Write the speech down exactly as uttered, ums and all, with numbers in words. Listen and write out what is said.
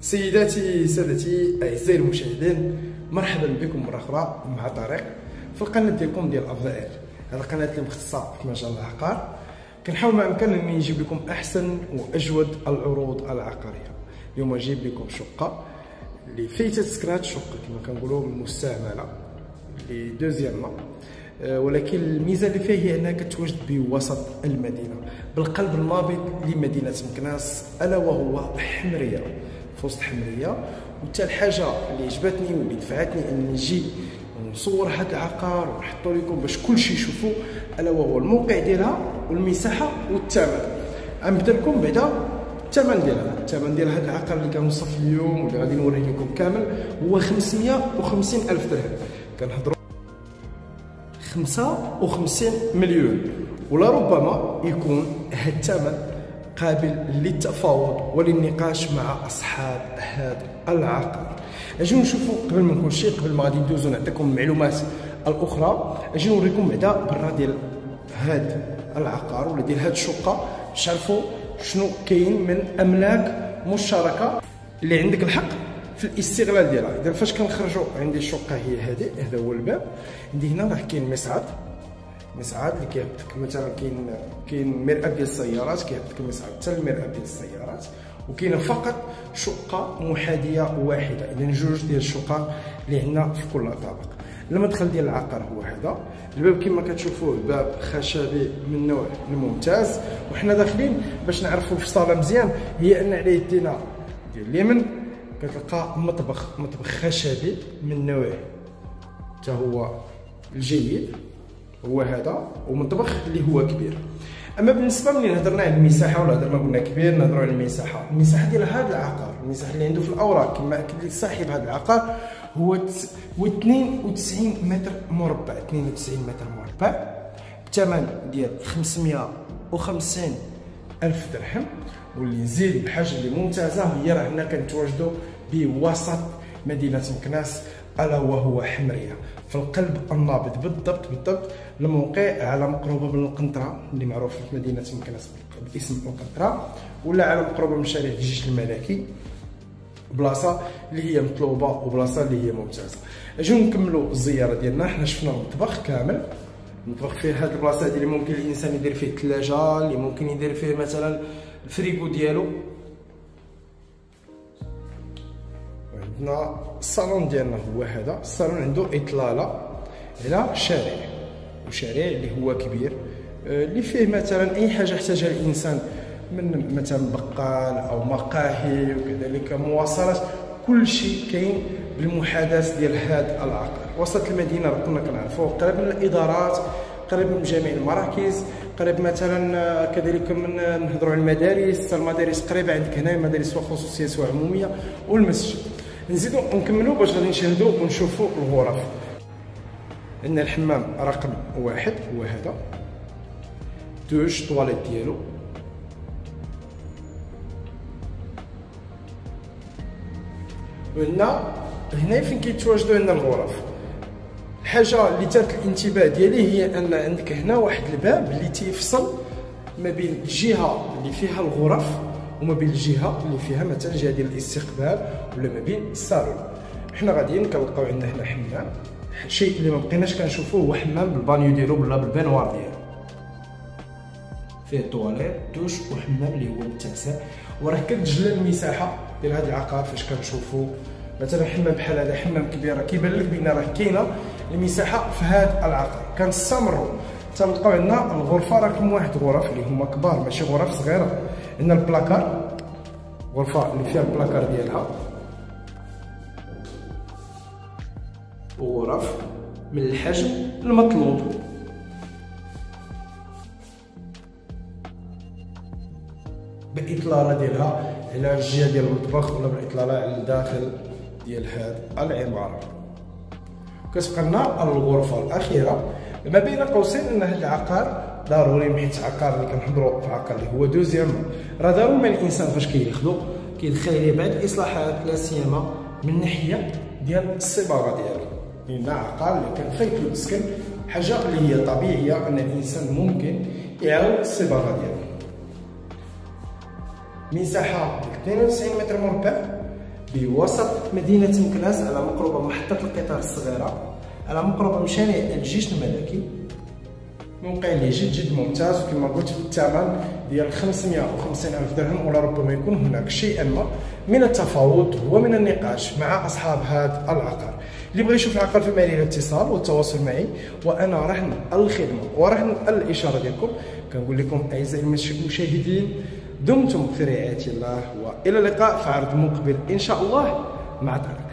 سيداتي سادتي اعزائي المشاهدين، مرحبا بكم مره اخرى مع طريق في القناه ديالكم ديال افضائيل. هذه القناه اللي مختصه في مجال العقار، كنحاول ما امكن اني نجيب لكم احسن واجود العروض العقاريه. اليوم جايب لكم شقه اللي فايته سكرات، شقه كما كنقولوا مستعمله اللي دوزيامون، ولكن الميزه اللي فيها هي انها كتواجد بوسط المدينه بالقلب النابض لمدينه مكناس، الا وهو حمريه. في وسط حمريه، وحتى الحاجه اللي عجبتني واللي دفعتني اني نجي نصور هذا العقار ونحطو لكم باش كلشي يشوفوا، الا وهو الموقع ديالها والمساحه والثمن. غنبدا لكم بعدا الثمن ديالها. الثمن ديال هذا العقار اللي كنوصف اليوم واللي غادي نوريه لكم كامل هو خمسمية وخمسين الف درهم. كنهضروا خمسة وخمسين مليون، ولا ربما يكون هذا الثمن قابل للتفاوض وللنقاش مع اصحاب هذا العقار. اجيو نشوفوا قبل ما نقول شيء، قبل ما غادي ندوزو نعطيكم المعلومات الاخرى، اجي نوريكم بعدا برا ديال هذا العقار ولا ديال هذه الشقه باش تعرفوا شنو كاين من املاك مشتركه اللي عندك الحق في الاستغلال ديالها. اذا فاش كنخرجوا عندي الشقه هي هذه، هذا هو الباب. عندي هنا راه كاين مصعد، مصعد اللي كيهبطك مثلا، كاين كاين مرآة ديال السيارات، كيهبطك المصعد حتى المرآة ديال السيارات. وكاينه فقط شقه محاذيه واحده، اذا جوج ديال الشقق اللي عندنا في كل طابق. المدخل ديال العقار هو هذا الباب كما كتشوفوه، باب خشبي من النوع الممتاز. وحنا داخلين باش نعرفوا في الصاله مزيان، هي ان على يدينا ديال اليمين كتلقى مطبخ مطبخ خشبي من نوع حتى هو الجيد، هو هذا، ومطبخ اللي هو كبير. اما بالنسبه ملي هضرنا على المساحه ولا هضرنا قلنا كبير، نهضروا على المساحه. المساحه ديال هذا العقار، المساحه اللي عنده في الاوراق كما اكد لي صاحب هذا العقار، هو هو اثنين وتسعين متر مربع، اثنين وتسعين متر مربع بثمن ديال خمسمية وخمسين الف درهم. واللي نزيد الحاجه اللي ممتازه هي راه هنا كنتواجدوا بوسط مدينه مكناس، الا وهو حمريه في القلب النابض بالضبط بالضبط. الموقع على مقربه من القنطره اللي معروف في مدينه مكناس باسم القنطره، ولا على مقربه من شارع الجيش الملكي، بلاصه اللي هي مطلوبه وبلاصه اللي هي ممتازه. اجيو نكملوا الزياره ديالنا. حنا شفنا المطبخ كامل، المطبخ فيه هذه البلاصه اللي ممكن الانسان يدير فيه الثلاجه، اللي ممكن يدير فيه مثلا الفريكو ديالو. عندنا الصالون ديالنا هو هذا. الصالون عنده اطلاله على شارع، وشارع اللي هو كبير، اللي فيه مثلا اي حاجه احتاجها الانسان من مثلا بقال او مقاهي، وكذلك مواصلات. كل شيء كاين بالمحاذاه ديال هذا العقار. وسط المدينه كنا كنعرفوه، قريب من الادارات، قريب من جميع المراكز، قريب مثلا كذلك من نهضروا على المدارس. المدارس قريبه عندك هنا، مدارس سواء خصوصيه سواء عموميه، والمسجد. نزيدو نكملوا باش غادي نشاهدوا ونشوفوا الغرف. عندنا الحمام رقم واحد هو هذا، دوش طواليت ديالو. وعندنا هنا فين كيتواجدوا عندنا الغرف. الحاجه اللي تات الانتباه ديالي هي ان عندك هنا واحد الباب اللي تيفصل ما بين الجهه اللي فيها الغرف وما بين الجهه اللي فيها مثلا الجهه ديال الاستقبال، ولا ما بين الصالون. حنا غاديين كنلقاو عندنا هنا حمام. الشيء اللي ما بقيناش كنشوفوه هو حمام بالبانيو ديالو ولا بالبانوار ديالو، فيه طواليت دوش وحمام اللي هو متسع. وراه كتجلى المساحه ديال هذا العقار فاش كنشوفوا مثلا حمام بحال هذا، حمام كبير، كيبان لك بان راه كاينه المساحه في هذا العقار. كنستمروا تنلقاو عندنا الغرفه رقم واحد، غرف اللي هما كبار ماشي غرف صغيره. عندنا البلاكار، غرفه اللي فيها البلاكار ديالها، وغرف من الحجم المطلوب. بالاطلاله ديالها على الجهه ديال المطبخ، ولا بالاطلاله على الداخل ديال هذه العماره. كتبقى لنا الغرفه الاخيره ما بين قوسين، ان هذا العقار ضروري، حيت عقار اللي كنهضروا في عقار اللي هو دوزيام، راه ضروري ما الانسان فاش كياخذو كيدخل عليه بعض الاصلاحات، لا سيما من ناحيه ديال الصباغه ديالو. لان عقار اللي كنفيكلو تسكن، حاجه اللي هي طبيعيه ان الانسان ممكن يعاود الصباغه ديالو. مساحه اثنين وتسعين متر مربع، بوسط مدينة مكناس، على مقربة محطة القطار الصغيرة، على مقربة من شارع الجيش الملكي. موقع اللي جد جد ممتاز، وكما قلت بالثمن ديال خمسمائة وخمسين ألف درهم، ولا ربما يكون هناك شيئا ما من التفاوض ومن النقاش مع أصحاب هذا العقار. اللي بغى يشوف العقار فما عليه الاتصال والتواصل معي، وأنا رهن الخدمة ورهن الإشارة ديالكم. كنقول لكم أعزائي المشاهدين، دمتم في رعاية الله، وإلى اللقاء في عرض مقبل إن شاء الله مع دارك.